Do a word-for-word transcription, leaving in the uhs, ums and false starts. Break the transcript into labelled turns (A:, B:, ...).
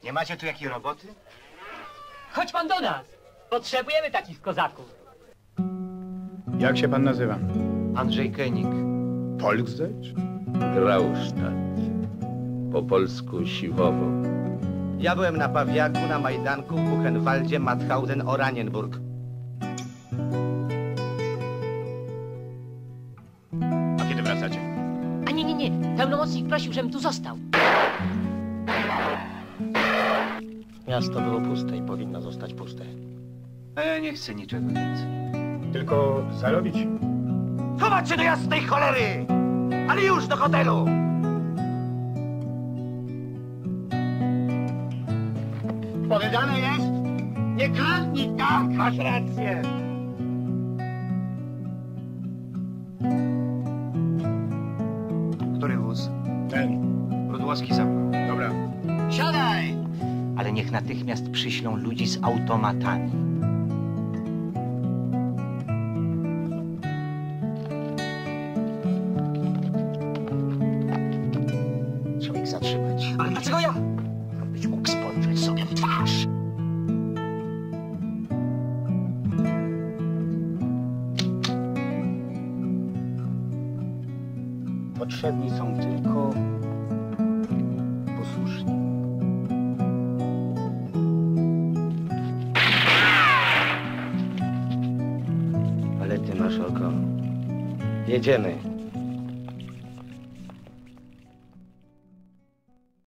A: Nie macie tu jakiej roboty?
B: Chodź pan do nas. Potrzebujemy takich kozaków.
C: Jak się pan nazywa?
A: Andrzej Koenig.
C: Volksdeutsch?
D: Graustadt. Po polsku Siwowo.
A: Ja byłem na Pawiaku, na Majdanku, w Buchenwaldzie, Mauthausen, Oranienburg.
C: A kiedy wracacie?
B: A nie, nie, nie. Pełnomocnik prosił, żebym tu został.
E: Miasto było puste i powinno zostać puste.
A: A ja nie chcę niczego więcej.
C: Tylko zarobić.
A: Chować się do jasnej cholery! Ale już do hotelu! Powiedziane jest, nie kradnij, tak, masz rację. Który wóz?
C: Ten.
A: Rudłowski za mną.
C: Dobra.
A: Siadaj! Ale niech natychmiast przyślą ludzi z automatami.
E: Trzeba ich zatrzymać.
A: Ale dlaczego ja?
E: Byś mógł spojrzeć sobie w twarz. Potrzebni są tylko posłuszni.
A: Ale ty masz oko. Jedziemy.